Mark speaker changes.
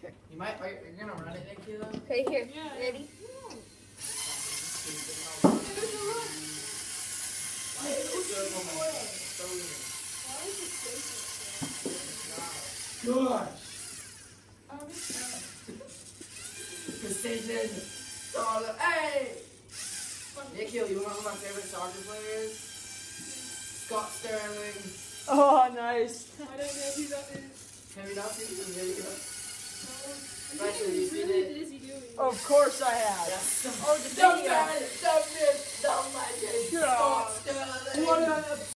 Speaker 1: You might. Are you gonna run it, Nikki?
Speaker 2: Okay, here.
Speaker 3: Yeah.
Speaker 2: Ready?
Speaker 1: Gosh. Precision. Solid. Hey. Nikhil, you know who my favorite soccer player is? Scott Sterling.
Speaker 4: Oh, nice.
Speaker 3: I don't know who that is.
Speaker 1: Have you not seen the video? Right, so
Speaker 3: What
Speaker 1: you see
Speaker 3: really
Speaker 1: it?
Speaker 3: is he doing?
Speaker 4: Of course I have.
Speaker 1: Yes.
Speaker 4: Oh, the
Speaker 1: Don't
Speaker 4: video.
Speaker 1: ban it. Don't miss. Don't like it.
Speaker 4: Yeah.
Speaker 1: Scott Sterling.
Speaker 4: What an